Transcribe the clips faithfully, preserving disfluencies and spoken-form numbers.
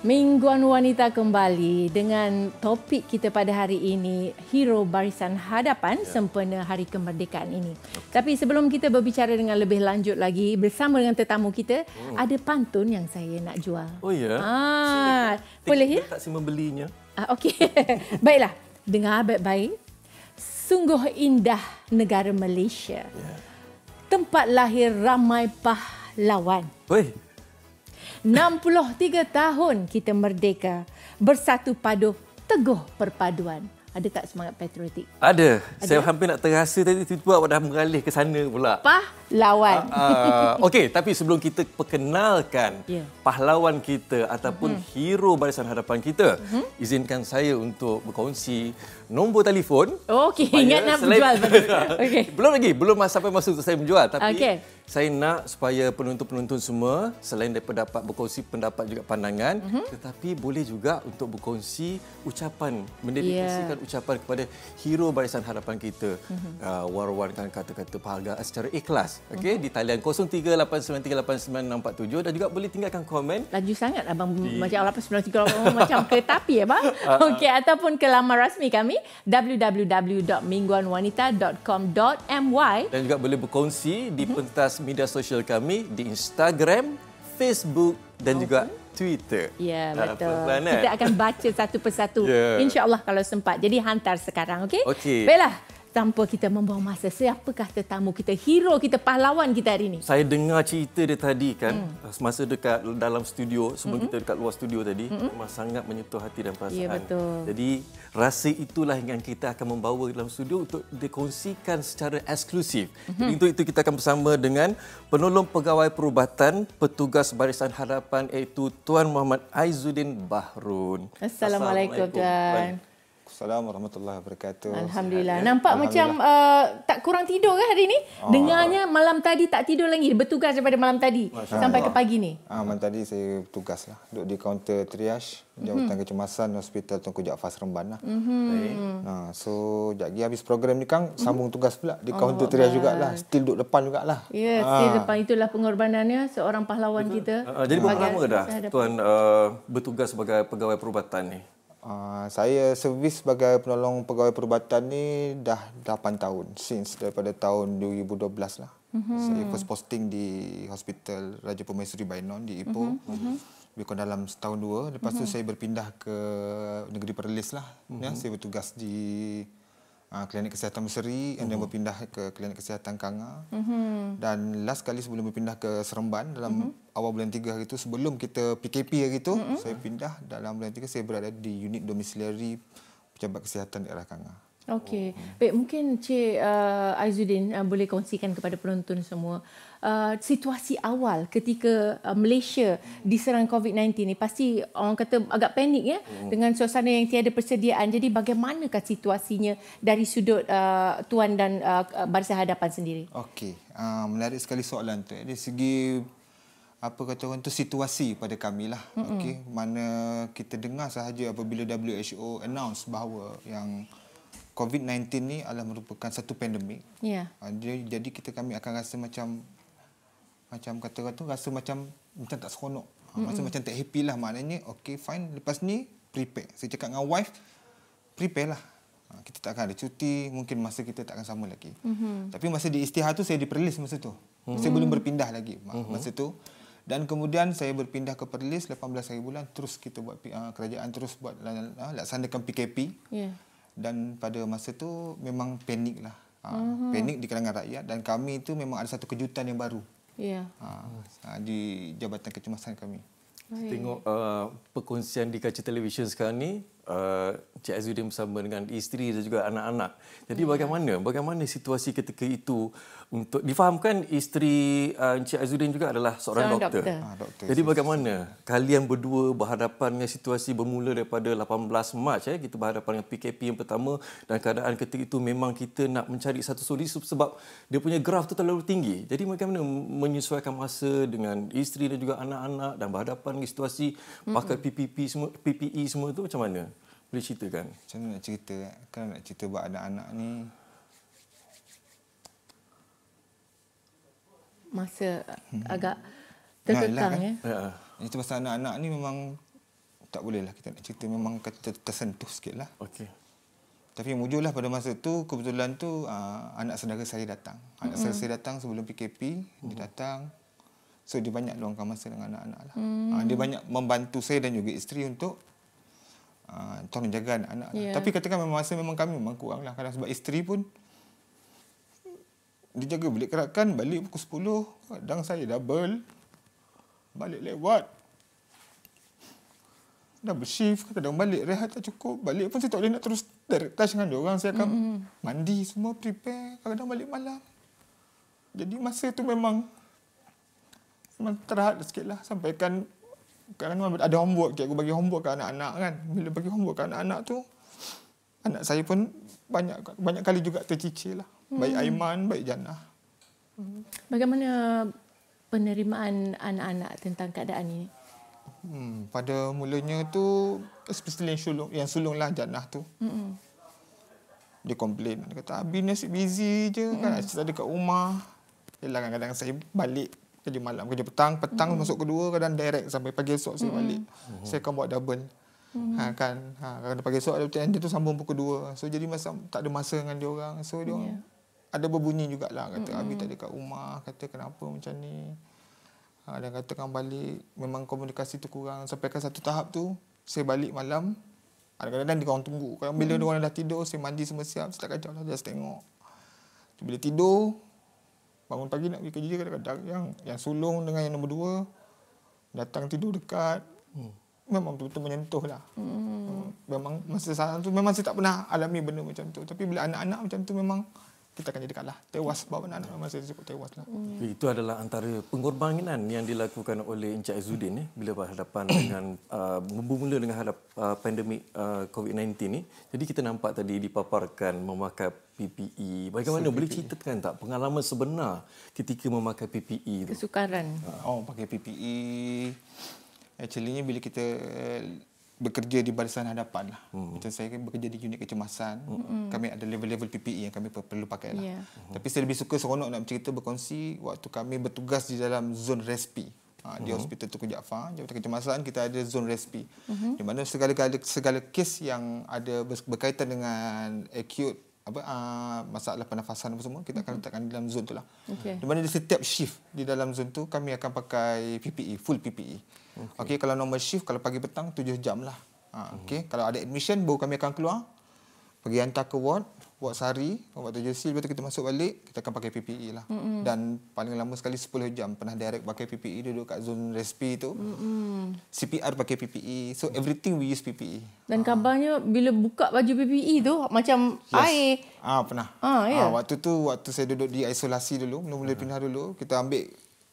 Mingguan Wanita kembali dengan topik kita pada hari ini, Hero Barisan Hadapan ya. Sempena Hari Kemerdekaan ini. Okay. Tapi sebelum kita berbicara dengan lebih lanjut lagi bersama dengan tetamu kita, hmm. ada pantun yang saya nak jual. Oh ya? Ah, boleh ya? Tak si membelinya. Ah, okey. Baiklah, dengar baik-baik. Sungguh indah negara Malaysia. Ya. Tempat lahir ramai pahlawan. Oi. enam puluh tiga tahun kita merdeka, bersatu padu teguh perpaduan. Ada tak semangat patriotik? Ada. Ada. Saya hampir nak terasa tadi, tiba-tiba awak dah mengalih ke sana pula. Pahlawan. Uh, uh, Okey, tapi sebelum kita perkenalkan yeah. pahlawan kita ataupun mm-hmm. hero barisan hadapan kita, mm-hmm. izinkan saya untuk berkongsi nombor telefon. Okey, ingat nak menjual. Okay. Belum lagi, belum sampai masa untuk saya menjual. Tapi okay. saya nak supaya penonton-penonton semua, selain daripada dapat berkongsi pendapat juga pandangan, mm-hmm. tetapi boleh juga untuk berkongsi ucapan, mendedikasikan yeah. ucapan kepada hero barisan hadapan kita. Mm-hmm. Uh, war-warkan kata-kata penghargaan secara ikhlas. Okey, mm-hmm. di talian kosong tiga lapan sembilan tiga lapan sembilan enam empat tujuh dan juga boleh tinggalkan komen. Laju sangat abang di... macam lapan sembilan tiga macam kereta api ya bang. Okey, ataupun ke laman rasmi kami w w w dot mingguan wanita dot com dot my dan juga boleh berkongsi di mm-hmm. pentas media sosial kami di Instagram, Facebook dan okay. juga Twitter. Ya, betul. Uh, Kita akan baca satu persatu. Yeah. InsyaAllah kalau sempat. Jadi hantar sekarang, okey? Okey. Baiklah. Tanpa kita membuang masa, siapakah tetamu kita, hero kita, pahlawan kita hari ini? Saya dengar cerita dia tadi kan, hmm. semasa dekat dalam studio, sebelum hmm. kita dekat luar studio tadi, hmm. memang sangat menyentuh hati dan perasaan. Ya, betul. Jadi, rasa itulah yang kita akan membawa dalam studio untuk dikongsikan secara eksklusif. Hmm. Jadi, untuk itu kita akan bersama dengan penolong pegawai perubatan, petugas barisan hadapan iaitu Tuan Muhammad Aizuddin Bahrun. Assalamualaikum, Tuan. Assalamualaikum warahmatullahi wabarakatuh. Alhamdulillah. Nampak Alhamdulillah. macam uh, tak kurang tidur ke hari ini? Oh. Dengarnya malam tadi tak tidur lagi. Bertugas daripada malam tadi Masya sampai Allah. ke pagi ni. Ah, malam tadi saya bertugas lah. Duduk di kaunter triage Jawatan mm-hmm. Kecemasan Hospital Tunku Jaafar Seremban lah. Mm-hmm. Nah, so, sekejap lagi habis program ni Kang, sambung tugas pula di kaunter oh, triage jugalah. Still duduk depan jugalah. Ya, yeah, still ah. depan. Itulah pengorbanannya seorang pahlawan Betul. kita. Uh, jadi berapa lama dah Tuan uh, bertugas sebagai pegawai perubatan ni? Uh, saya servis sebagai penolong pegawai perubatan ni dah lapan tahun. Since daripada tahun dua ribu dua belas lah. Mm-hmm. Saya first posting di Hospital Raja Permaisuri Bainon di Ipoh. Mm-hmm. Lebih kurang dalam setahun dua. Lepas mm-hmm. tu saya berpindah ke Negeri Perlis lah. Mm-hmm. Ya, saya bertugas di uh, Klinik Kesihatan Meseri mm-hmm. dan berpindah ke Klinik Kesihatan Kanga. Mm-hmm. Dan last kali sebelum berpindah ke Seremban dalam mm-hmm. awal bulan tiga hari itu, sebelum kita P K P hari itu, mm-hmm. saya pindah dalam bulan tiga, saya berada di unit domisiliari Pejabat Kesihatan Daerah Kanga. Okey. Oh. Baik, mungkin Cik uh, Aizuddin uh, boleh kongsikan kepada penonton semua uh, situasi awal ketika uh, Malaysia diserang COVID sembilan belas ni. Pasti orang kata agak panik ya mm. dengan suasana yang tiada persediaan. Jadi bagaimanakah situasinya dari sudut uh, Tuan dan uh, Barisan Hadapan sendiri? Okey. Uh, menarik sekali soalan tu. Dari segi apa kata orang tu situasi pada kami lah. Mm-hmm. Okey, mana kita dengar sahaja apabila W H O announce bahawa yang COVID sembilan belas ni adalah merupakan satu pandemik. Ya. Yeah. Jadi kita kami akan rasa macam macam kata orang tu rasa macam macam tak seronok. Mm-hmm. Rasa macam tak happy lah, maknanya okey fine, lepas ni prepare. Saya cakap dengan wife, prepare lah. Kita tak akan ada cuti, mungkin masa kita tak akan sama lagi. Mm-hmm. Tapi masa di istihad tu saya di Perlis masa tu. Mm-hmm. Saya belum berpindah lagi mm-hmm. masa tu. Dan kemudian saya berpindah ke Perlis lapan belas hari bulan, terus kita buat uh, kerajaan terus buat uh, laksanakan P K P. Yeah. Dan pada masa tu memang panik lah. Uh, uh-huh. Panik di kalangan rakyat, dan kami itu memang ada satu kejutan yang baru. Yeah. Uh, uh, di Jabatan Kecemasan kami. Tengok uh, perkongsian di kaca televisyen sekarang ni, uh, Cik Aizuddin bersama dengan isteri dan juga anak-anak. Jadi bagaimana bagaimana situasi ketika itu? Untuk difahamkan, isteri uh, Cik Aizuddin juga adalah seorang, seorang doktor. doktor. Ha, doktor. Jadi bagaimana kalian berdua berhadapan dengan situasi bermula daripada lapan belas Mac eh, kita berhadapan dengan P K P yang pertama, dan keadaan ketika itu memang kita nak mencari satu solusi sebab dia punya graf tu terlalu tinggi. Jadi bagaimana menyesuaikan masa dengan isteri dan juga anak-anak dan berhadapan dengan situasi mm-hmm. pakai P P P semua, P P E semua tu, macam mana? Boleh ceritakan? Macam mana nak cerita? Kan nak cerita buat anak-anak ni, masa agak terkekang ya. Kan? Itu pasal anak-anak ni memang tak boleh lah kita nak cerita, memang kata tersentuh sikit lah. Okey. Tapi mujurlah pada masa tu, kebetulan tu uh, anak saudara saya datang. Anak mm-hmm. saudara saya datang sebelum P K P, mm-hmm. dia datang. So dia banyak luangkan masa dengan anak-anak lah. Mm. Uh, dia banyak membantu saya dan juga isteri untuk uh, tolong jaga anak-anak yeah. lah. Tapi katakan memang masa memang kami memang kurang lah. Kadang sebab isteri pun dia jaga balik kerakan, balik pukul sepuluh. Kadang saya double, balik lewat. Double shift, kadang balik rehat tak cukup. Balik pun saya tak boleh nak terus direct touch dengan dia orang. Saya akan mm-hmm. mandi semua, prepare. Kadang balik malam. Jadi masa tu memang memang terhad sikit lah. Sampaikan kadang-kadang ada homework. Cikgu bagi homework ke anak-anak kan. Bila bagi homework ke anak-anak tu, anak saya pun banyak banyak kali juga tercicir lah. Mm. Baik Aiman, baik Jannah. Bagaimana penerimaan anak-anak tentang keadaan ini? Hmm, pada mulanya tu especially yang sulung, yang sulung lah Jannah tu. Mm-hmm. Dia komplain, dia kata Abi nasib busy je mm-hmm. kan, asyik ada kat rumah. Yalah kadang-kadang saya balik kerja malam, kerja petang, petang mm-hmm. masuk kedua, kadang direct sampai pagi esok saya balik. Mm-hmm. Saya akan buat double. Mm-hmm. Ha kan, ha kadang pagi esok ada dia tu sambung pukul dua. So jadi masa tak ada masa dengan dia orang. So dia orang yeah. ada berbunyi jugalah kata mm-hmm. Abi tak ada kat rumah, kata kenapa macam ni. Ha, dan katakan balik, memang komunikasi tu kurang. Sampai ke satu tahap tu, saya balik malam. Kadang-kadang dia orang tunggu. Kalau bila mm. orang dah tidur, saya mandi semua siap. Saya tak kacau lah, just tengok. Bila tidur, bangun pagi nak pergi kerja, kadang-kadang yang, yang sulung dengan yang nombor dua, datang tidur dekat. Mm. Memang betul-betul menyentuh lah. Mm. Memang masa saat tu, memang saya tak pernah alami benda macam tu. Tapi bila anak-anak macam tu, memang kita akan jadi kalah. Tewas bawa anak-anak masa itu cukup tewas lah. Hmm. Itu adalah antara pengorbanan yang dilakukan oleh Encik Aizudin eh, bila berhadapan dengan uh, bermula dengan hadap uh, pandemik uh, COVID sembilan belas ni. Jadi kita nampak tadi dipaparkan memakai P P E. Bagaimana so, boleh ceritakan tak pengalaman sebenar ketika memakai P P E tu? Kesukaran. Oh, pakai P P E. Actually bila kita bekerja di barisan hadapan lah. Hmm. Macam saya bekerja di unit kecemasan. Hmm. Kami ada level-level P P E yang kami perlu pakai lah. Yeah. Hmm. Tapi saya lebih suka seronok nak bercerita berkongsi waktu kami bertugas di dalam zon respi. Ha, di hmm. Hospital Tunku Jaafar, Jabatan Kecemasan, kita ada zon respi. Hmm. Di mana segala segala kes yang ada berkaitan dengan acute apa uh, masalah pernafasan apa semua kita akan letakkan dalam zon tu lah. Okay. Di mana di setiap shift di dalam zon tu kami akan pakai P P E, full P P E. Okey, okay, kalau normal shift kalau pagi petang tujuh jam lah. Ha, okey, kalau ada admission baru kami akan keluar pergi hantar ke ward, ward sehari, ward tujuh C, lepas tu kita masuk balik, kita akan pakai P P E lah. Mm-hmm. Dan paling lama sekali sepuluh jam pernah direct pakai P P E duduk kat zon respi tu. Mm-hmm. C P R pakai P P E. So everything we use P P E. Dan ha. kabarnya bila buka baju P P E tu macam yes. air. Ah ha, pernah. Ha, ya. ha, waktu tu waktu saya duduk di isolasi dulu, mula-mula pindah dulu, kita ambil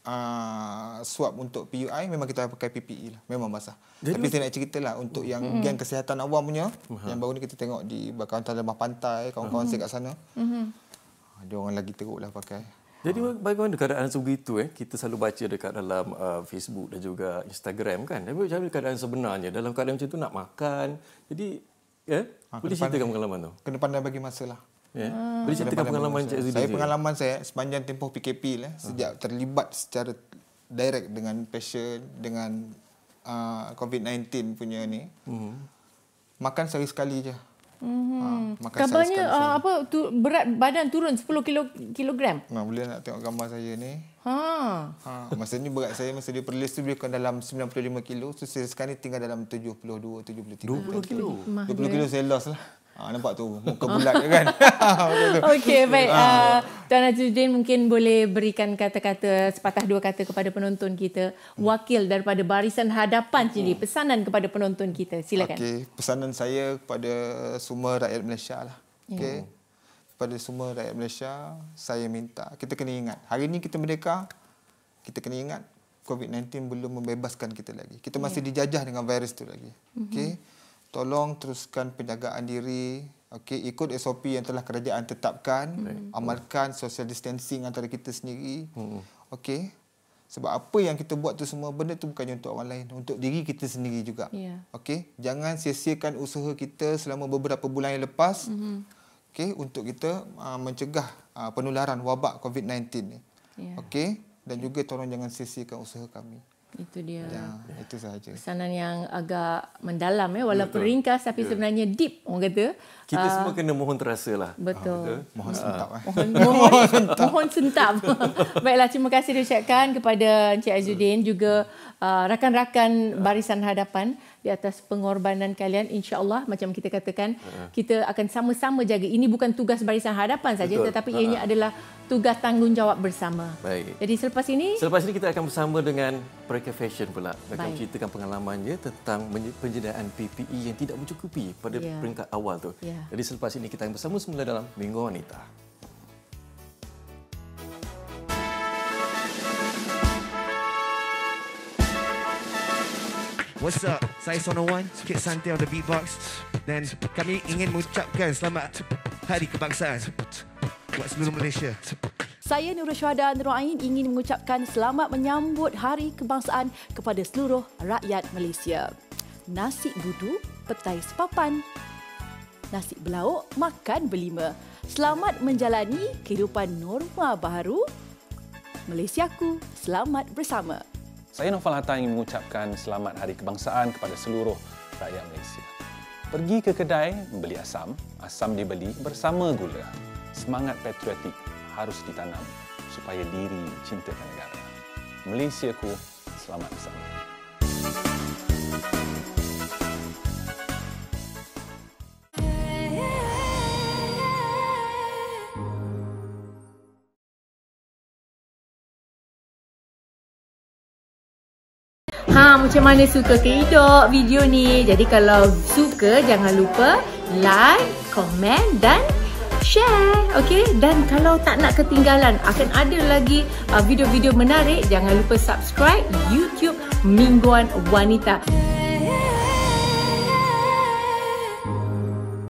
Uh, swab untuk P U I memang kita pakai P P E lah. Memang basah. Jadi, tapi saya nak ceritalah untuk yang mm-hmm. gen kesihatan awam punya uh-huh. yang baru ni kita tengok di kawasan lembah pantai, kawan-kawan uh-huh. saya kat sana. Mm-hmm. Dia orang lagi teruklah pakai. Jadi bagaimana keadaan sebegitu eh? Kita selalu baca dekat dalam uh, Facebook dan juga Instagram kan. Tapi macam mana keadaan sebenarnya dalam keadaan macam tu nak makan. Jadi eh ha, boleh ceritakan pengalaman tu. Kena pandai bagi masa lah. Ya. Yeah. Boleh ceritakan pengalaman Encik Aizudin. Saya pengalaman saya sepanjang tempoh P K P lah, uh-huh. sejak terlibat secara direct dengan patient dengan uh, COVID sembilan belas punya ni. Uh-huh. Makan sehari sekali je. Uh-huh. Ha, kabarnya uh, apa tu, berat badan turun sepuluh kilogram. Nah, boleh nak tengok gambar saya ni. Ha. Ha, masa ni berat saya masa dia perlis tu bukan dalam sembilan puluh lima kilo. So saya sekarang ni tinggal dalam tujuh puluh dua, tujuh puluh tiga. dua puluh kilo. dua puluh kilo saya lost lah. Ha, nampak tu muka bulat je kan. Okey, baik. Uh, Tuan Aizudin mungkin boleh berikan kata-kata sepatah dua kata kepada penonton kita, wakil daripada barisan hadapan sini, pesanan kepada penonton kita. Silakan. Okey, pesanan saya kepada semua rakyat Malaysia lah. Okey. Yeah. Kepada semua rakyat Malaysia, saya minta kita kena ingat, hari ni kita merdeka, kita kena ingat COVID sembilan belas belum membebaskan kita lagi. Kita masih yeah. dijajah dengan virus tu lagi. Okey. Mm-hmm. Tolong teruskan penjagaan diri, okey, ikut S O P yang telah kerajaan tetapkan, hmm. amalkan social distancing antara kita sendiri. Hmm. Okey. Sebab apa yang kita buat tu semua benda tu bukannya untuk orang lain, untuk diri kita sendiri juga. Yeah. Okey, jangan sia-siakan usaha kita selama beberapa bulan yang lepas. Hmm. Okey, untuk kita uh, mencegah uh, penularan wabak COVID sembilan belas ni. Yeah. Okey, dan juga tolong jangan sia-siakan usaha kami. Itu dia. Ya, itu sahaja. Pesanan yang agak mendalam ya, walaupun Betul. ringkas tapi yeah. sebenarnya deep orang kata. Kita uh, semua kena mohon terasa lah. Betul. Ha, mohon sentap. Uh, mohon, mohon, mohon sentap. Baiklah, terima kasih diucapkan kepada Encik Aizudin juga uh, rakan-rakan Barisan Hadapan di atas pengorbanan kalian. InsyaAllah macam kita katakan, uh, kita akan sama-sama jaga. Ini bukan tugas Barisan Hadapan saja, Betul. tetapi uh, ianya adalah tugas tanggungjawab bersama. Baik. Jadi selepas ini? Selepas ini kita akan bersama dengan Mereka Fashion pula. Akan menceritakan pengalamannya tentang penyediaan P P E yang tidak mencukupi pada yeah. peringkat awal tu. Yeah. Jadi selepas ini kita akan bersama semula dalam Minggu Wanita. What's up? Saya Sono One, sikit santai on the beatbox. Dan kami ingin mengucapkan selamat Hari Kebangsaan buat seluruh Malaysia. Saya Nurul Syuhada Nur Ain ingin mengucapkan selamat menyambut Hari Kebangsaan kepada seluruh rakyat Malaysia. Nasi budu, petai sepapan. Nasi belauk, makan berlima. Selamat menjalani kehidupan norma baharu. Malaysiaku, selamat bersama. Saya Noval Hatta ingin mengucapkan selamat Hari Kebangsaan kepada seluruh rakyat Malaysia. Pergi ke kedai, membeli asam. Asam dibeli bersama gula. Semangat patriotik harus ditanam supaya diri cintakan negara. Malaysiaku, selamat bersama. Ha, macam mana suka ke hidup video ni? Jadi kalau suka, jangan lupa like, komen dan share. Okey? Dan kalau tak nak ketinggalan, akan ada lagi uh, video-video menarik. Jangan lupa subscribe YouTube Mingguan Wanita.